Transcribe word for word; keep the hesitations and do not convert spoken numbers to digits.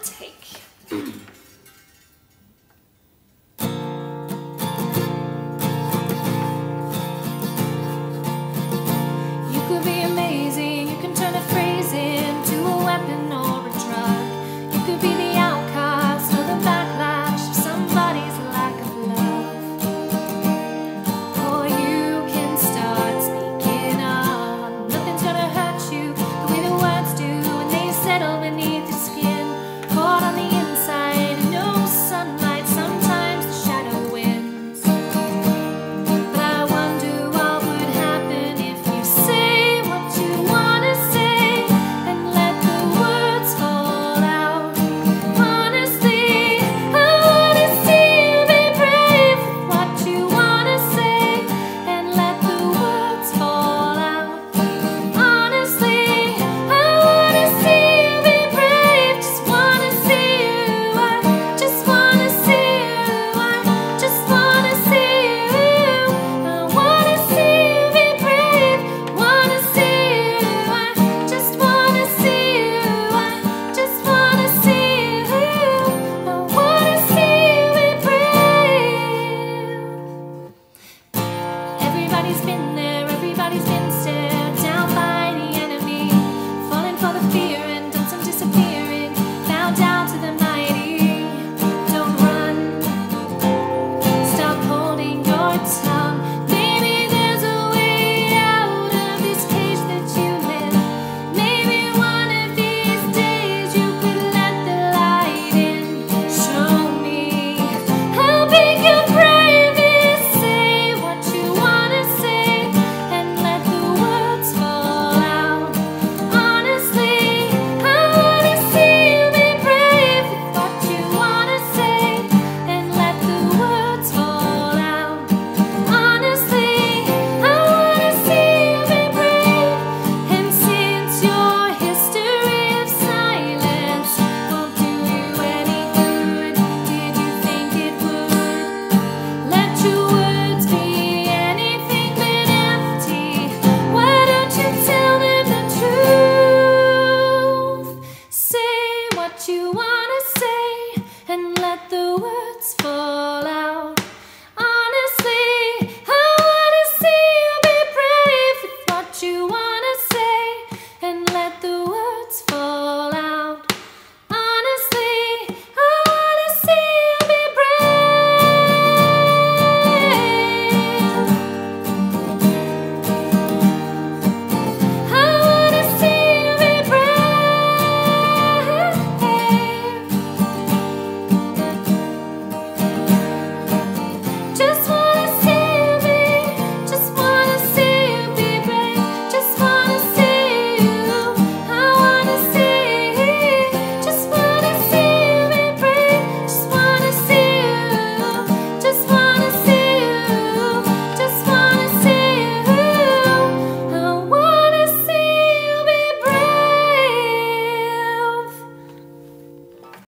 take. You could be amazing, you can turn a phrase into a weapon or a drug. You could be the outcast or the backlash of somebody's lack of love. Or you can start speaking up. Nothing's gonna hurt you the way the words do when they settle beneath your skin. Caught on the inside, no sunlight, sometimes the shadow wins. But I wonder what would happen if you say what you wanna say and let the words fall out. Honestly, I wanna see you be brave with what you wanna say and let the words fall out. Honestly, I wanna see you be brave. Just wanna see you. I just wanna see you. I just wanna see you. I wanna see you be brave. Wanna see you. I just wanna see you. I just wanna see you. I wanna see you be brave. Everybody's been there, everybody's been stared down by the enemy, falling for the fear